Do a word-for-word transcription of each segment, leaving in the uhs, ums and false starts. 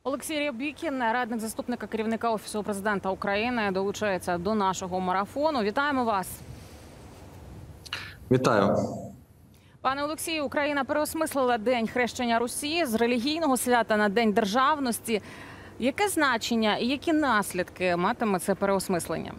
Олексій Рябікін, радник заступника керівника Офісу президента України, долучається до нашого марафону. Вітаємо вас. Вітаю. Пане Олексію, Україна переосмислила День хрещення Русі з релігійного свята на День державності. Яке значення і які наслідки матиме це переосмислення?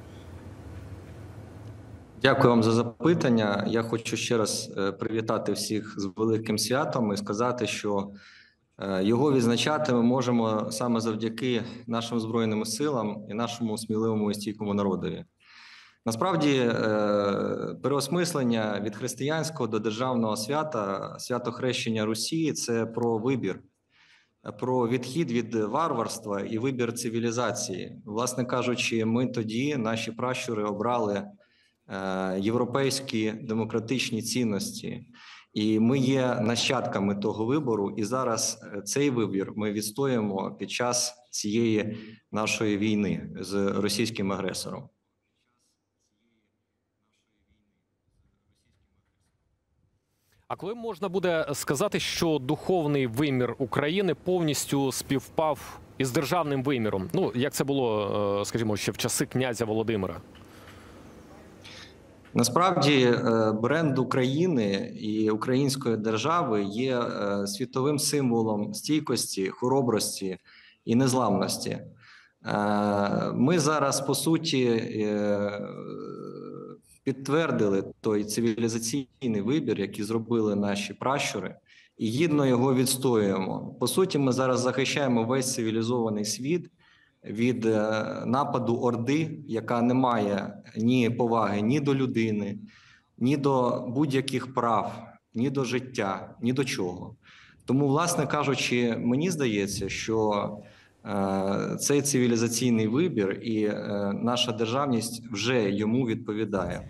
Дякую вам за запитання. Я хочу ще раз привітати всіх з великим святом і сказати, що його відзначати ми можемо саме завдяки нашим Збройним силам і нашому сміливому і стійкому народові. Насправді, переосмислення від християнського до державного свята, свято хрещення Русі – це про вибір, про відхід від варварства і вибір цивілізації. Власне кажучи, ми тоді, наші пращури, обрали європейські демократичні цінності. І ми є нащадками того вибору, і зараз цей вибір ми відстоюємо під час цієї нашої війни з російським агресором. А коли можна буде сказати, що духовний вимір України повністю співпав із державним виміром? Ну, як це було, скажімо, ще в часи князя Володимира? Насправді, бренд України і української держави є світовим символом стійкості, хоробрості і незламності. Ми зараз, по суті, підтвердили той цивілізаційний вибір, який зробили наші пращури, і гідно його відстоюємо. По суті, ми зараз захищаємо весь цивілізований світ від нападу Орди, яка не має ні поваги ні до людини, ні до будь-яких прав, ні до життя, ні до чого. Тому, власне кажучи, мені здається, що е, цей цивілізаційний вибір і е, наша державність вже йому відповідає.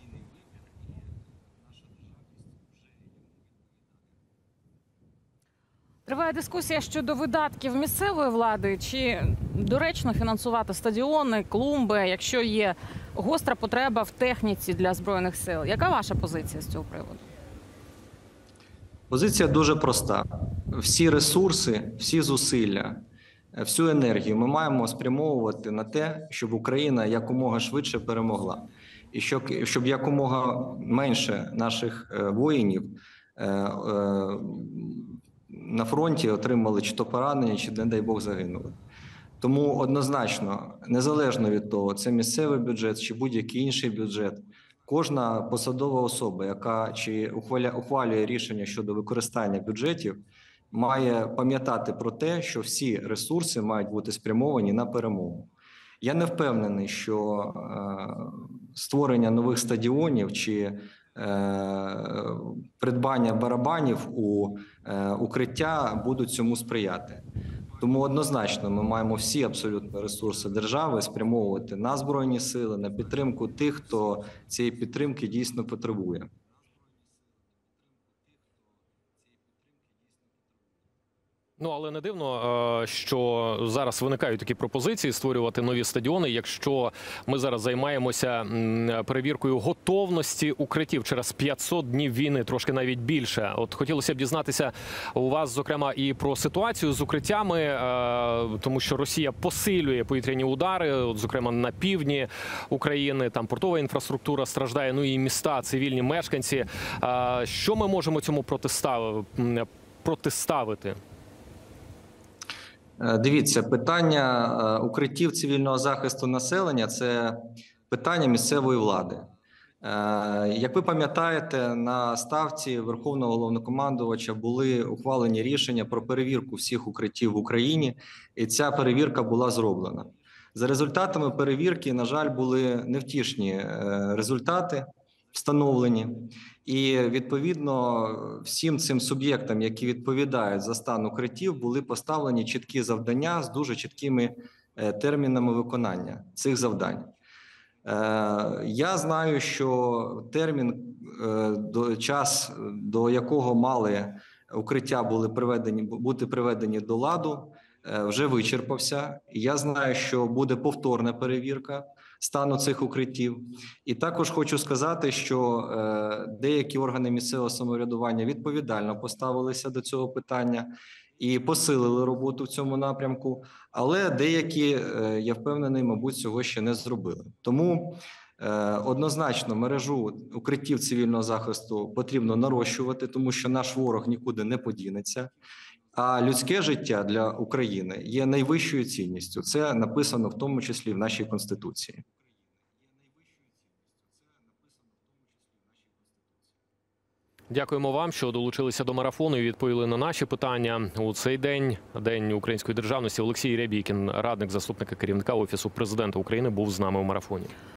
Триває дискусія щодо видатків місцевої влади. Чи доречно фінансувати стадіони, клумби, якщо є гостра потреба в техніці для Збройних сил? Яка ваша позиція з цього приводу? Позиція дуже проста. Всі ресурси, всі зусилля, всю енергію ми маємо спрямовувати на те, щоб Україна якомога швидше перемогла. І щоб, щоб якомога менше наших воїнів е, е, на фронті отримали чи то поранення, чи, не дай Бог, загинули. Тому однозначно, незалежно від того, це місцевий бюджет чи будь-який інший бюджет, кожна посадова особа, яка чи ухваляє, ухвалює рішення щодо використання бюджетів, має пам'ятати про те, що всі ресурси мають бути спрямовані на перемогу. Я не впевнений, що е, створення нових стадіонів чи Е, придбання барабанів у е, укриття будуть цьому сприяти. Тому однозначно ми маємо всі абсолютно ресурси держави спрямовувати на Збройні сили, на підтримку тих, хто цієї підтримки дійсно потребує. Ну, але не дивно, що зараз виникають такі пропозиції створювати нові стадіони, якщо ми зараз займаємося перевіркою готовності укриттів через п'ятсот днів війни, трошки навіть більше. От хотілося б дізнатися у вас, зокрема, і про ситуацію з укриттями, тому що Росія посилює повітряні удари, от, зокрема, на півдні України, там портова інфраструктура страждає, ну і міста, цивільні мешканці. Що ми можемо цьому протиставити? Дивіться, питання укриттів цивільного захисту населення – це питання місцевої влади. Як ви пам'ятаєте, на ставці Верховного Головнокомандувача були ухвалені рішення про перевірку всіх укриттів в Україні, і ця перевірка була зроблена. За результатами перевірки, на жаль, були невтішні результати встановлені. І, відповідно, всім цим суб'єктам, які відповідають за стан укриттів, були поставлені чіткі завдання з дуже чіткими термінами виконання цих завдань. Я знаю, що термін, час, до якого мали укриття були приведені, бути приведені до ладу, вже вичерпався. Я знаю, що буде повторна перевірка стану цих укриттів. І також хочу сказати, що е, деякі органи місцевого самоврядування відповідально поставилися до цього питання. і посилили роботу в цьому напрямку, але деякі, я впевнений, мабуть, цього ще не зробили. Тому однозначно мережу укриттів цивільного захисту потрібно нарощувати, тому що наш ворог нікуди не подінеться. А людське життя для України є найвищою цінністю. Це написано в тому числі в нашій Конституції. Дякуємо вам, що долучилися до марафону і відповіли на наші питання. У цей день, День української державності, Олексій Рябікін, радник заступника керівника Офісу Президента України, був з нами у марафоні.